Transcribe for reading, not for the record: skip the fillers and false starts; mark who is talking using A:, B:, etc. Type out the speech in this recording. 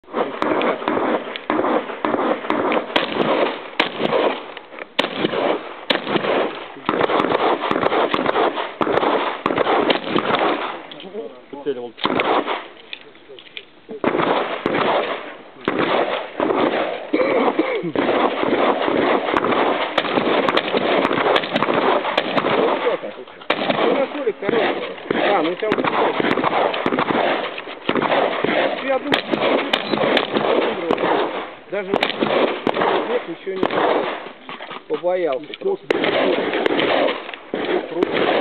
A: Прицеливал.
B: А, ну там я думаю, даже нет, ничего не побоялся.